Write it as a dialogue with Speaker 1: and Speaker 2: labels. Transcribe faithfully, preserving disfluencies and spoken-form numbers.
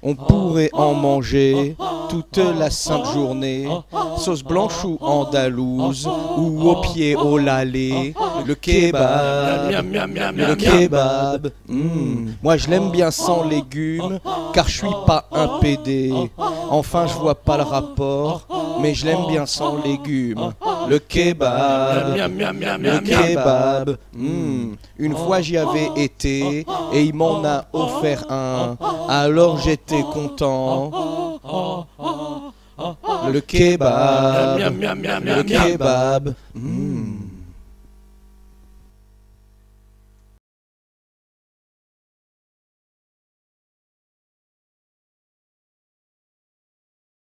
Speaker 1: On pourrait en manger toute la sainte journée, sauce blanche ou andalouse, ou au pied au lalé, le kebab, le kebab. Mmh. Moi je l'aime bien sans légumes, car je suis pas un pédé. Enfin je vois pas le rapport, mais je l'aime bien sans légumes. Le kebab, le kebab. Mmh. Une fois j'y avais été, et il m'en a offert un, alors j'étais content. Le kebab, le kebab. Mmh.